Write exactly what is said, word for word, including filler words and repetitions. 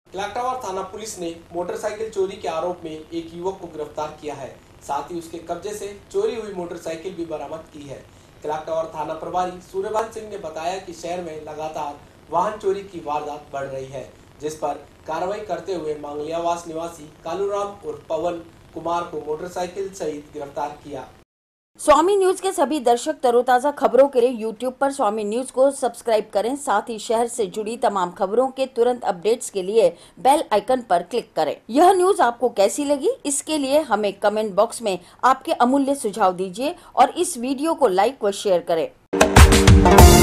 Clock थाना police ने motorcycle चोरी के आरोप में एक युवक को गिरफ्तार किया है। साथ ही उसके कब्जे से चोरी हुई मोटरसाइकिल भी बरामद की है। क्लॉक थाना प्रभारी सूर्यभान सिंह ने बताया कि शहर में लगातार वाहन चोरी की वारदात बढ़ रही है, जिस पर कार्रवाई करते हुए मांगलियावास निवासी कालूराम और पवन कुमार को मोटरसाइकिल सहित गिरफ्तार किया। स्वामी न्यूज के सभी दर्शक तरोताजा खबरों के लिए यूट्यूब पर स्वामी न्यूज को सब्सक्राइब करें। साथ ही शहर से जुड़ी तमाम खबरों के तुरंत अपडेट्स के लिए बेल आइकन पर क्लिक करें। यह न्यूज आपको कैसी लगी, इसके लिए हमें कमेंट बॉक्स में आपके अमूल्य सुझाव दीजिए और इस वीडियो को लाइक व शेयर करें।